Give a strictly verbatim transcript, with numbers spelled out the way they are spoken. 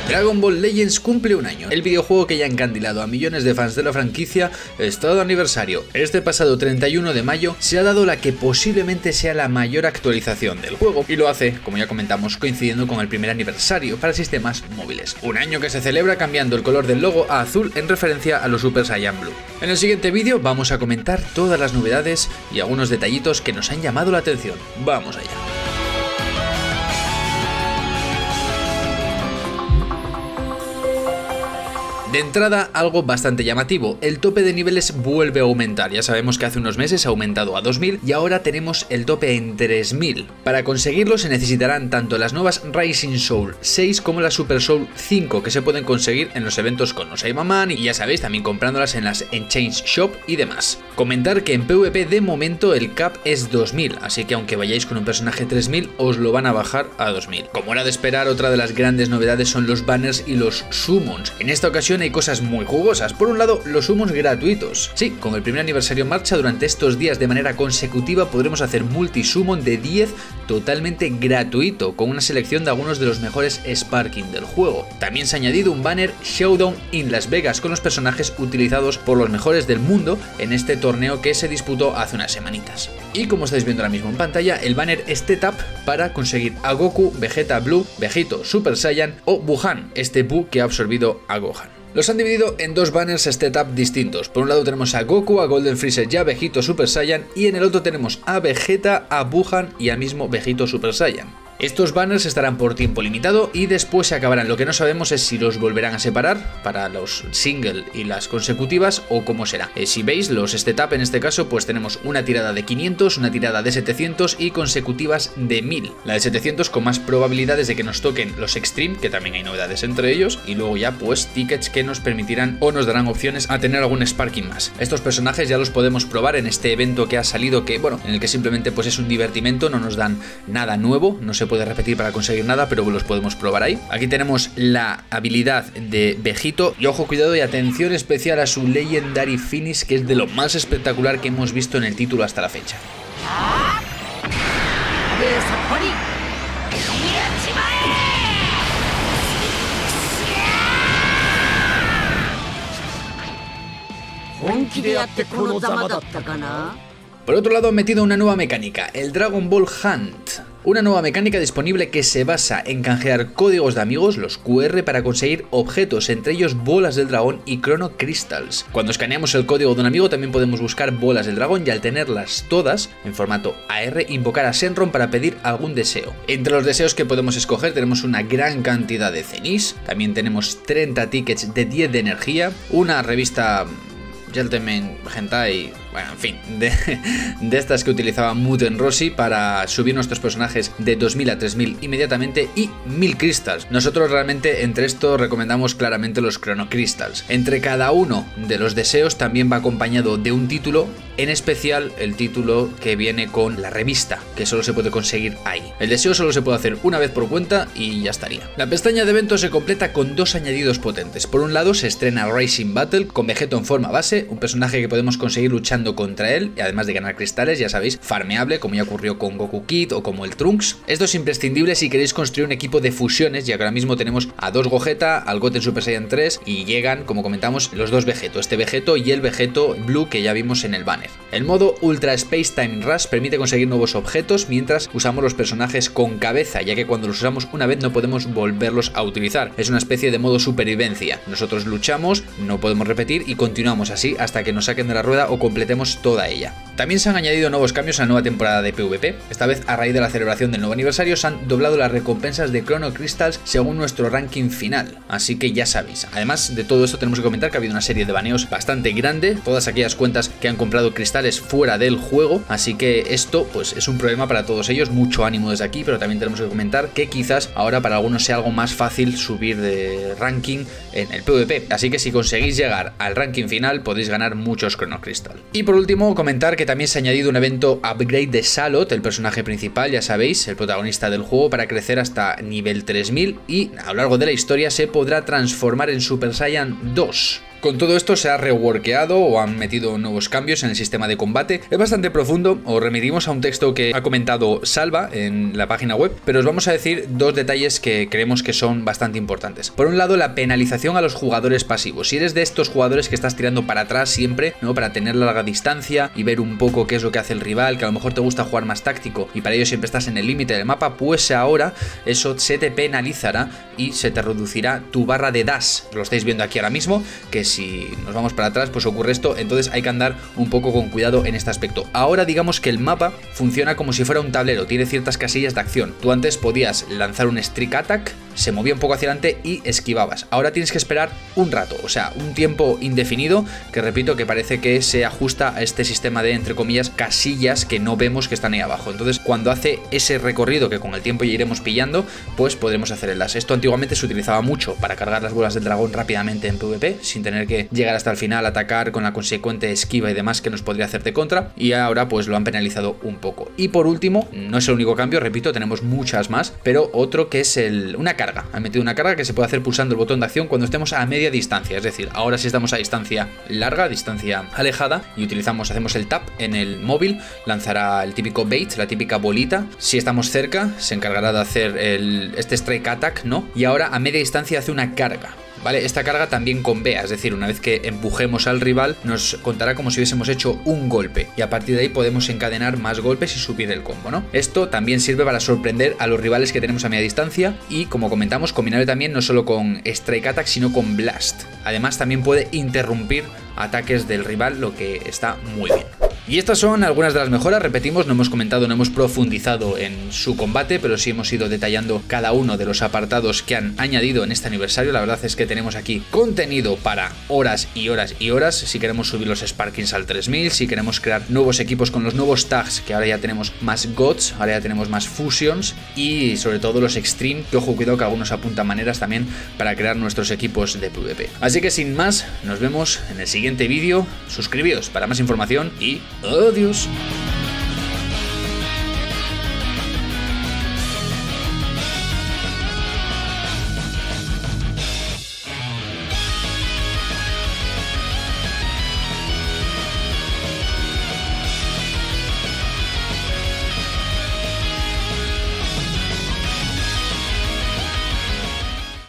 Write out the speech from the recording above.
Dragon Ball Legends cumple un año. El videojuego que ya ha encandilado a millones de fans de la franquicia está de aniversario. Este pasado treinta y uno de mayo se ha dado la que posiblemente sea la mayor actualización del juego y lo hace, como ya comentamos, coincidiendo con el primer aniversario para sistemas móviles. Un año que se celebra cambiando el color del logo a azul en referencia a los Super Saiyan Blue. En el siguiente vídeo vamos a comentar todas las novedades y algunos detallitos que nos han llamado la atención. Vamos allá. De entrada, algo bastante llamativo, el tope de niveles vuelve a aumentar. Ya sabemos que hace unos meses ha aumentado a dos mil y ahora tenemos el tope en tres mil. Para conseguirlo se necesitarán tanto las nuevas Rising Soul seis como la Super Soul cinco, que se pueden conseguir en los eventos con los Saibaman y ya sabéis, también comprándolas en las Exchange Shop y demás. Comentar que en PvP de momento el cap es dos mil, así que aunque vayáis con un personaje tres mil os lo van a bajar a dos mil. Como era de esperar, otra de las grandes novedades son los banners y los summons. En esta ocasión hay cosas muy jugosas. Por un lado, los summons gratuitos. Sí, con el primer aniversario en marcha, durante estos días de manera consecutiva podremos hacer multi-summon de diez totalmente gratuito, con una selección de algunos de los mejores Sparking del juego. También se ha añadido un banner Showdown in Las Vegas con los personajes utilizados por los mejores del mundo en este torneo que se disputó hace unas semanitas. Y como estáis viendo ahora mismo en pantalla, el banner Step Up para conseguir a Goku, Vegeta Blue, Vegito Super Saiyan o Buhan, este Buu que ha absorbido a Gohan. Los han dividido en dos banners Step Up distintos. Por un lado tenemos a Goku, a Golden Freezer y a Vegito Super Saiyan, y en el otro tenemos a Vegeta, a Buhan y al mismo Vegito Super Saiyan. Estos banners estarán por tiempo limitado y después se acabarán. Lo que no sabemos es si los volverán a separar para los single y las consecutivas o cómo será. Eh, si veis, los Step Up en este caso pues tenemos una tirada de quinientos, una tirada de setecientos y consecutivas de mil. La de setecientos con más probabilidades de que nos toquen los Extreme, que también hay novedades entre ellos, y luego ya pues tickets que nos permitirán o nos darán opciones a tener algún Sparking más. Estos personajes ya los podemos probar en este evento que ha salido, que bueno, en el que simplemente pues es un divertimento, no nos dan nada nuevo, no se puede repetir para conseguir nada, pero los podemos probar ahí. Aquí tenemos la habilidad de Vegito y ojo, cuidado y atención especial a su Legendary Finish, que es de lo más espectacular que hemos visto en el título hasta la fecha. Por otro lado han metido una nueva mecánica, el Dragon Ball Hunt. Una nueva mecánica disponible que se basa en canjear códigos de amigos, los Q R, para conseguir objetos, entre ellos bolas del dragón y Chrono Crystals. Cuando escaneamos el código de un amigo también podemos buscar bolas del dragón y al tenerlas todas en formato A R invocar a Shenron para pedir algún deseo. Entre los deseos que podemos escoger tenemos una gran cantidad de cenis, también tenemos treinta tickets de diez de energía, una revista Gentleman Hentai, bueno, en fin, de, de estas que utilizaba Muten Rossi para subir nuestros personajes de dos mil a tres mil inmediatamente, y mil crystals. Nosotros realmente entre esto recomendamos claramente los Chrono Crystals. Entre cada uno de los deseos también va acompañado de un título, en especial el título que viene con la revista, que solo se puede conseguir ahí. El deseo solo se puede hacer una vez por cuenta y ya estaría. La pestaña de eventos se completa con dos añadidos potentes. Por un lado se estrena Rising Battle con Vegeto en forma base, un personaje que podemos conseguir luchando contra él, y además de ganar cristales, ya sabéis, farmeable, como ya ocurrió con Goku Kid o como el Trunks. Esto es imprescindible si queréis construir un equipo de fusiones, ya que ahora mismo tenemos a dos Gogeta, al Goten Super Saiyan tres y llegan, como comentamos, los dos Vegeto, este Vegeto y el Vegeto Blue que ya vimos en el banner. El modo Ultra Space Time Rush permite conseguir nuevos objetos mientras usamos los personajes con cabeza, ya que cuando los usamos una vez no podemos volverlos a utilizar. Es una especie de modo supervivencia. Nosotros luchamos, no podemos repetir y continuamos así hasta que nos saquen de la rueda o completemos toda ella. También se han añadido nuevos cambios a la nueva temporada de PvP. Esta vez, a raíz de la celebración del nuevo aniversario, se han doblado las recompensas de Chrono Crystals según nuestro ranking final, así que ya sabéis. Además de todo esto, tenemos que comentar que ha habido una serie de baneos bastante grande, todas aquellas cuentas que han comprado cristales fuera del juego, así que esto pues es un problema para todos ellos. Mucho ánimo desde aquí, pero también tenemos que comentar que quizás ahora para algunos sea algo más fácil subir de ranking en el PvP, así que si conseguís llegar al ranking final podéis ganar muchos Chrono Crystal. Y por último, comentar que también se ha añadido un evento upgrade de Salot, el personaje principal, ya sabéis, el protagonista del juego, para crecer hasta nivel tres mil y a lo largo de la historia se podrá transformar en Super Saiyan dos. Con todo esto se ha reworkeado o han metido nuevos cambios en el sistema de combate. Es bastante profundo, os remitimos a un texto que ha comentado Salva en la página web, pero os vamos a decir dos detalles que creemos que son bastante importantes. Por un lado, la penalización a los jugadores pasivos. Si eres de estos jugadores que estás tirando para atrás siempre, ¿no? Para tener larga distancia y ver un poco qué es lo que hace el rival, que a lo mejor te gusta jugar más táctico y para ello siempre estás en el límite del mapa, pues ahora eso se te penalizará y se te reducirá tu barra de dash. Lo estáis viendo aquí ahora mismo, que si nos vamos para atrás pues ocurre esto, entonces hay que andar un poco con cuidado en este aspecto. Ahora digamos que el mapa funciona como si fuera un tablero, tiene ciertas casillas de acción. Tú antes podías lanzar un streak attack, se movía un poco hacia adelante y esquivabas. Ahora tienes que esperar un rato, o sea, un tiempo indefinido, que repito que parece que se ajusta a este sistema de, entre comillas, casillas que no vemos que están ahí abajo. Entonces cuando hace ese recorrido que con el tiempo ya iremos pillando, pues podremos hacer el dash. Esto antiguamente se utilizaba mucho para cargar las bolas del dragón rápidamente en PvP, sin tener que llegar hasta el final, atacar con la consecuente esquiva y demás que nos podría hacer de contra, y ahora pues lo han penalizado un poco. Y por último, no es el único cambio, repito, tenemos muchas más, pero otro que es el, una carga. Han metido una carga que se puede hacer pulsando el botón de acción cuando estemos a media distancia, es decir, ahora si estamos a distancia larga, distancia alejada, y utilizamos, hacemos el tap en el móvil, lanzará el típico bait, la típica bolita. Si estamos cerca, se encargará de hacer el, este strike attack, ¿no? Y ahora a media distancia hace una carga. ¿Vale? Esta carga también convea, es decir, una vez que empujemos al rival nos contará como si hubiésemos hecho un golpe y a partir de ahí podemos encadenar más golpes y subir el combo, ¿no? Esto también sirve para sorprender a los rivales que tenemos a media distancia y, como comentamos, combinable también no solo con Strike Attack sino con Blast. Además también puede interrumpir ataques del rival, lo que está muy bien. Y estas son algunas de las mejoras, repetimos, no hemos comentado, no hemos profundizado en su combate, pero sí hemos ido detallando cada uno de los apartados que han añadido en este aniversario. La verdad es que tenemos aquí contenido para horas y horas y horas, si queremos subir los Sparkings al tres mil, si queremos crear nuevos equipos con los nuevos tags, que ahora ya tenemos más Gods, ahora ya tenemos más Fusions y sobre todo los Extreme, que ojo, cuidado que algunos apuntan maneras también para crear nuestros equipos de PvP. Así que sin más, nos vemos en el siguiente vídeo, suscribíos para más información y adiós.